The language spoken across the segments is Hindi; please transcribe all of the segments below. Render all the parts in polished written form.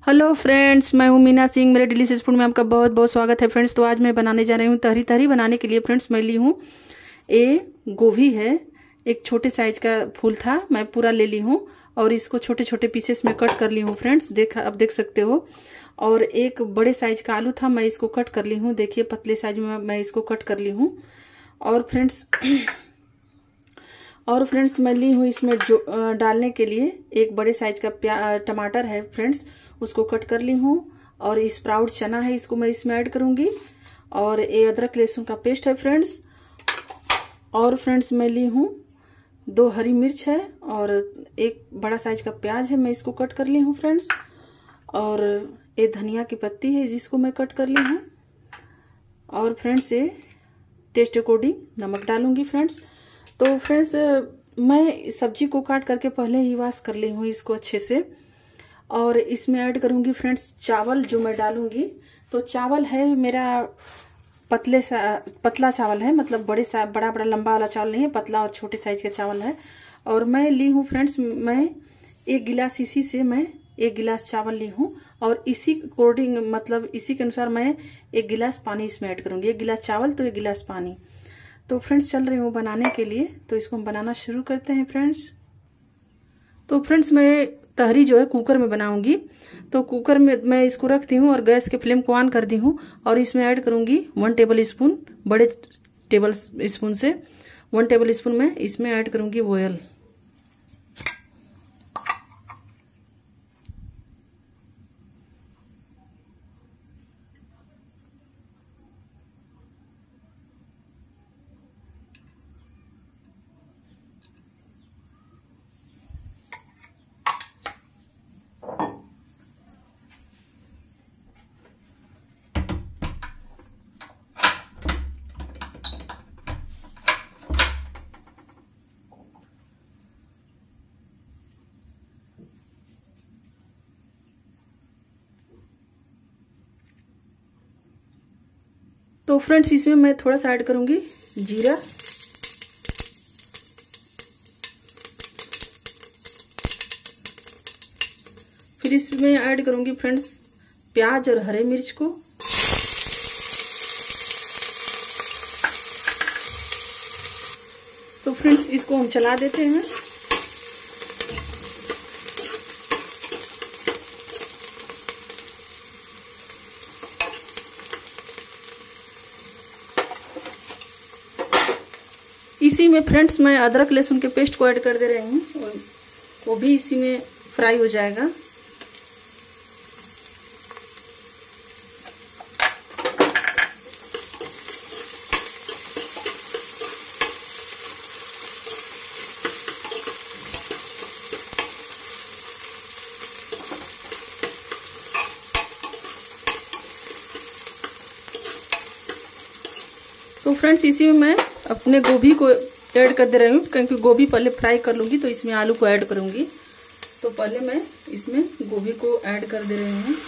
हेलो फ्रेंड्स, मैं हूं मीना सिंह। मेरे डिलीशियस फूड में आपका बहुत बहुत स्वागत है फ्रेंड्स। तो आज मैं बनाने जा रही हूं तहरी। तहरी बनाने के लिए फ्रेंड्स मैं ली हूं गोभी है। एक छोटे साइज का फूल था, मैं पूरा ले ली हूं और इसको छोटे छोटे पीसेस में कट कर ली हूं फ्रेंड्स। अब देख सकते हो। और एक बड़े साइज का आलू था, मैं इसको कट कर ली हूँ। देखिए पतले साइज में मैं इसको कट कर ली हूँ। और फ्रेंड्स मैं ली हूँ इसमें जो डालने के लिए एक बड़े साइज का टमाटर है फ्रेंड्स, उसको कट कर ली हूँ। और स्प्राउट चना है, इसको मैं इसमें ऐड करूंगी। और ये अदरक लहसुन का पेस्ट है फ्रेंड्स। और फ्रेंड्स मैं ली हूँ 2 हरी मिर्च है और एक बड़ा साइज का प्याज है, मैं इसको कट कर ली हूँ फ्रेंड्स। और ये धनिया की पत्ती है जिसको मैं कट कर ली हूँ। और फ्रेंड्स ये टेस्ट अकॉर्डिंग नमक डालूंगी फ्रेंड्स। तो फ्रेंड्स मैं सब्जी को काट करके पहले ही वॉश कर ली हूँ इसको अच्छे से। और इसमें ऐड करूंगी फ्रेंड्स चावल जो मैं डालूंगी। तो चावल है मेरा पतला चावल है, मतलब बड़ा बड़ा लंबा वाला चावल नहीं है, पतला और छोटे साइज का चावल है। और मैं ली हूँ फ्रेंड्स, मैं 1 गिलास इसी से मैं 1 गिलास चावल ली हूँ। और इसी अकॉर्डिंग मतलब इसी के अनुसार मैं 1 गिलास पानी इसमें ऐड करूंगी। 1 गिलास चावल तो 1 गिलास पानी। तो फ्रेंड्स चल रही हूँ बनाने के लिए, तो इसको हम बनाना शुरू करते हैं फ्रेंड्स। तो फ्रेंड्स मैं तहरी जो है कुकर में बनाऊंगी। तो कुकर में मैं इसको रखती हूँ और गैस के फ्लेम को ऑन कर दी हूँ। और इसमें ऐड करूंगी 1 टेबल स्पून, बड़े टेबल स्पून से 1 टेबल स्पून में इसमें ऐड करूंगी ऑयल। तो फ्रेंड्स इसमें मैं थोड़ा सा ऐड करूंगी जीरा। फिर इसमें ऐड करूंगी फ्रेंड्स प्याज और हरे मिर्च को। तो फ्रेंड्स इसको हम चला देते हैं। इसी में फ्रेंड्स मैं अदरक लहसुन के पेस्ट को ऐड कर दे रही हूँ और वो भी इसी में फ्राई हो जाएगा। तो फ्रेंड्स इसी में मैं अपने गोभी को ऐड कर दे रही हूँ, क्योंकि गोभी पहले फ्राई कर लूंगी तो इसमें आलू को ऐड करूंगी। तो पहले मैं इसमें गोभी को ऐड कर दे रही हूँ।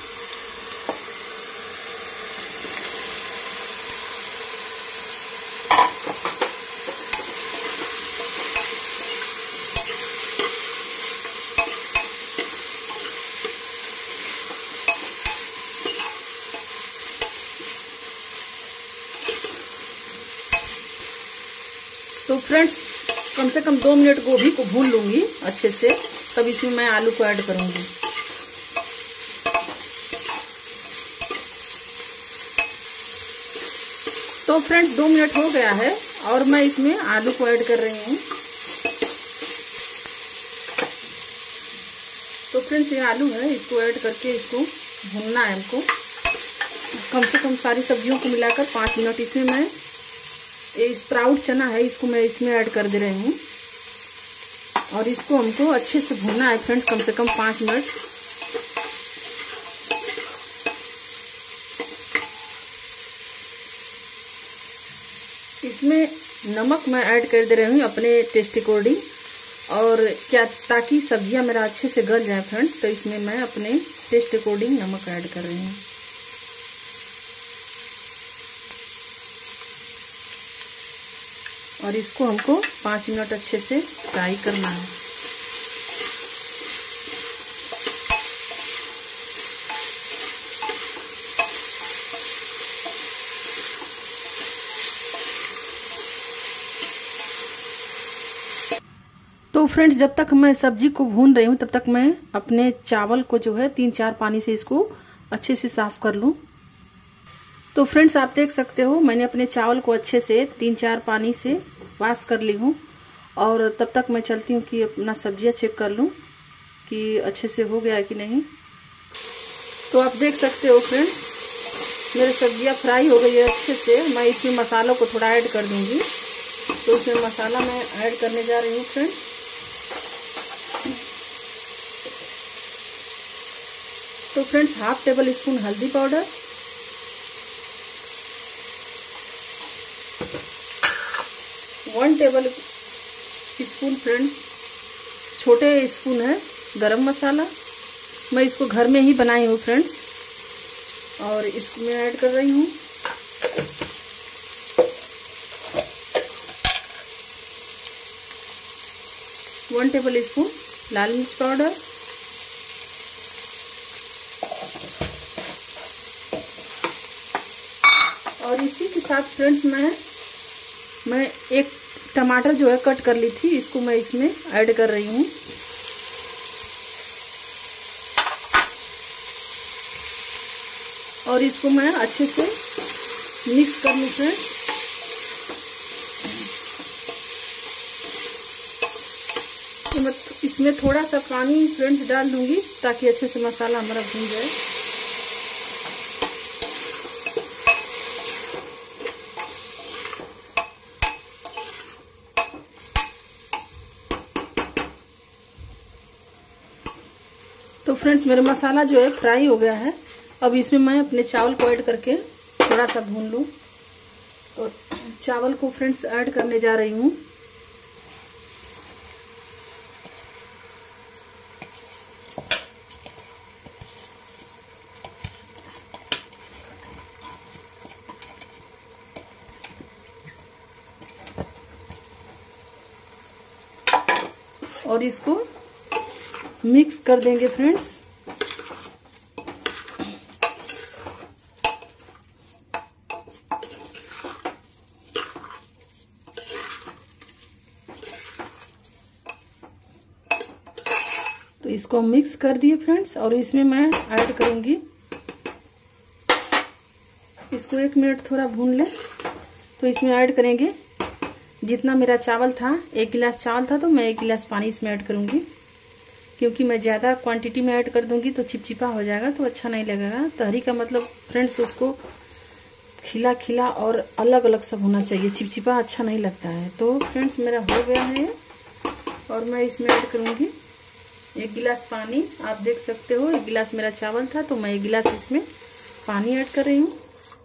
तो फ्रेंड्स कम से कम 2 मिनट गोभी को भून लूंगी अच्छे से, तब इसमें मैं आलू को ऐड करूंगी। तो फ्रेंड्स 2 मिनट हो गया है और मैं इसमें आलू को ऐड कर रही हूँ। तो फ्रेंड्स ये आलू है, इसको ऐड करके इसको भूनना है हमको कम से कम सारी सब्जियों को मिलाकर 5 मिनट। इसमें मैं ये स्प्राउट चना है, इसको मैं इसमें ऐड कर दे रही हूँ और इसको हमको अच्छे से भूनना है फ्रेंड्स कम से कम 5 मिनट। इसमें नमक मैं ऐड कर दे रही हूँ अपने टेस्ट अकॉर्डिंग, और क्या ताकि सब्जियां मेरा अच्छे से गल जाए फ्रेंड्स। तो इसमें मैं अपने टेस्ट अकॉर्डिंग नमक ऐड कर रही हूँ। और इसको हमको 5 मिनट अच्छे से फ्राई करना है। फ्रेंड्स जब तक मैं सब्जी को भून रही हूँ तब तक मैं अपने चावल को जो है 3-4 पानी से इसको अच्छे से साफ कर लूँ। तो फ्रेंड्स आप देख सकते हो मैंने अपने चावल को अच्छे से 3-4 पानी से वॉश कर ली हूँ। और तब तक मैं चलती हूँ कि अपना सब्जियाँ चेक कर लूँ कि अच्छे से हो गया है कि नहीं। तो आप देख सकते हो फ्रेंड्स मेरी सब्जियाँ फ्राई हो गई है अच्छे से। मैं इसमें मसालों को थोड़ा ऐड कर दूँगी। तो इसमें मसाला मैं ऐड करने जा रही हूँ फ्रेंड्स। तो फ्रेंड्स 1/2 टेबल स्पून हल्दी पाउडर, 1 टेबल स्पून फ्रेंड्स छोटे स्पून है गरम मसाला। मैं इसको घर में ही बनाई हूँ फ्रेंड्स और इसको मैं ऐड कर रही हूँ। वन टेबल स्पून लाल मिर्च पाउडर, और इसी के साथ फ्रेंड्स मैं एक टमाटर जो है कट कर ली थी इसको मैं इसमें ऐड कर रही हूँ। और इसको मैं अच्छे से मिक्स कर लूँ फ्रेंड्स। तो मैं इसमें थोड़ा सा पानी फ्रेंड्स डाल दूंगी ताकि अच्छे से मसाला हमारा भून जाए। तो फ्रेंड्स मेरा मसाला जो है फ्राई हो गया है। अब इसमें मैं अपने चावल को ऐड करके थोड़ा सा भून लूँ। तो चावल को फ्रेंड्स ऐड करने जा रही हूँ। और इसको मिक्स कर देंगे फ्रेंड्स। तो इसको मिक्स कर दिए फ्रेंड्स और इसमें मैं ऐड करूंगी, इसको 1 मिनट थोड़ा भून ले। तो इसमें ऐड करेंगे जितना मेरा चावल था, 1 गिलास चावल था तो मैं 1 गिलास पानी इसमें ऐड करूंगी। क्योंकि मैं ज़्यादा क्वांटिटी में ऐड कर दूंगी तो चिपचिपा हो जाएगा तो अच्छा नहीं लगेगा। तहरी का मतलब फ्रेंड्स उसको खिला खिला और अलग अलग सब होना चाहिए, चिपचिपा अच्छा नहीं लगता है। तो फ्रेंड्स मेरा हो गया है और मैं इसमें ऐड करूंगी 1 गिलास पानी। आप देख सकते हो 1 गिलास मेरा चावल था तो मैं 1 गिलास इसमें पानी ऐड कर रही हूँ।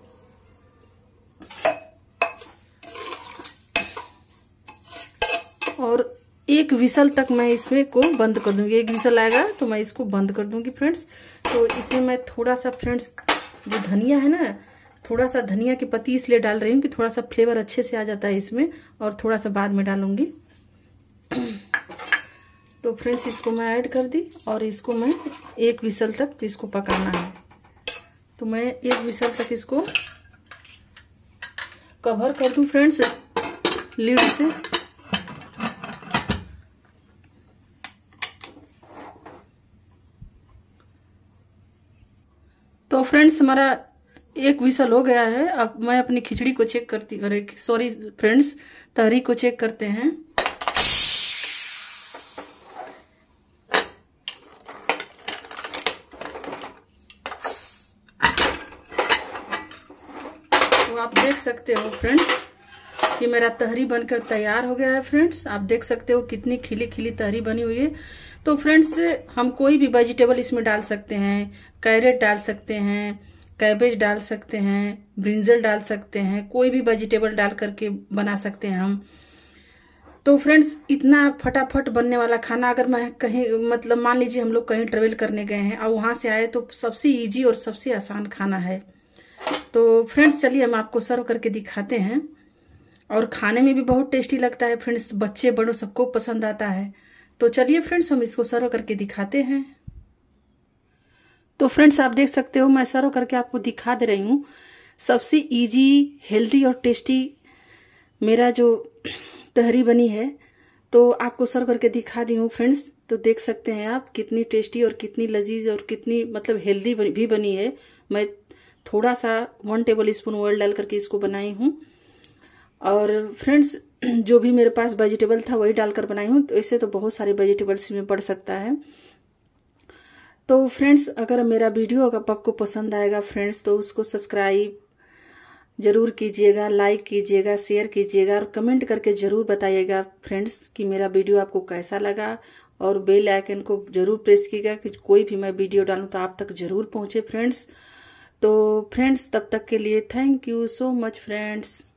और 1 विसल तक मैं इसमें को बंद कर दूंगी। 1 विसल आएगा तो मैं इसको बंद कर दूंगी फ्रेंड्स। तो इसमें मैं थोड़ा सा फ्रेंड्स जो धनिया है ना, थोड़ा सा धनिया की पत्ती इसलिए डाल रही हूँ कि थोड़ा सा फ्लेवर अच्छे से आ जाता है इसमें, और थोड़ा सा बाद में डालूंगी। तो फ्रेंड्स इसको मैं ऐड कर दी और इसको मैं 1 विसल तक इसको पकाना है। तो मैं 1 विसल तक इसको कवर कर दूं फ्रेंड्स लीड से। तो फ्रेंड्स हमारा 1 विसल हो गया है। अब मैं अपनी खिचड़ी को चेक करती, अरे सॉरी फ्रेंड्स, तहरी को चेक करते हैं। तो आप देख सकते हो फ्रेंड्स कि मेरा तहरी बनकर तैयार हो गया है। फ्रेंड्स आप देख सकते हो कितनी खिली खिली तहरी बनी हुई है। तो फ्रेंड्स हम कोई भी वेजिटेबल इसमें डाल सकते हैं, कैरेट डाल सकते हैं, कैबेज डाल सकते हैं, ब्रिंजल डाल सकते हैं, कोई भी वेजिटेबल डाल करके बना सकते हैं हम। तो फ्रेंड्स इतना फटाफट बनने वाला खाना, अगर मैं कहीं मतलब मान लीजिए हम लोग कहीं ट्रेवल करने गए हैं और वहां से आए तो सबसे इजी और सबसे आसान खाना है। तो फ्रेंड्स चलिए हम आपको सर्व करके दिखाते हैं। और खाने में भी बहुत टेस्टी लगता है फ्रेंड्स, बच्चे बड़ों सबको पसंद आता है। तो चलिए फ्रेंड्स हम इसको सर्व करके दिखाते हैं। तो फ्रेंड्स आप देख सकते हो मैं सर्व करके आपको दिखा दे रही हूँ। सबसे इजी, हेल्दी और टेस्टी मेरा जो तहरी बनी है। तो आपको सर्व करके दिखा दी हूँ फ्रेंड्स। तो देख सकते हैं आप कितनी टेस्टी और कितनी लजीज और कितनी मतलब हेल्दी भी बनी है। मैं थोड़ा सा 1 टेबल स्पून ऑयल डाल करके इसको बनाई हूँ। और फ्रेंड्स जो भी मेरे पास वेजिटेबल था वही डालकर बनाई हूँ। तो इससे तो बहुत सारे वेजिटेबल्स में पड़ सकता है। तो फ्रेंड्स अगर मेरा वीडियो अगर आपको पसंद आएगा फ्रेंड्स तो उसको सब्सक्राइब जरूर कीजिएगा, लाइक कीजिएगा, शेयर कीजिएगा और कमेंट करके जरूर बताइएगा फ्रेंड्स कि मेरा वीडियो आपको कैसा लगा। और बेल आइकन को जरूर प्रेस कीजिएगा कि कोई भी मैं वीडियो डालूं तो आप तक जरूर पहुंचे फ्रेंड्स। तो फ्रेंड्स तब तक के लिए thank you so much friends.